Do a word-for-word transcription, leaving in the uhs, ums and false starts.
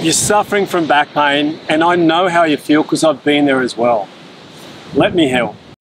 You're suffering from back pain, and I know how you feel because I've been there as well. Let me help.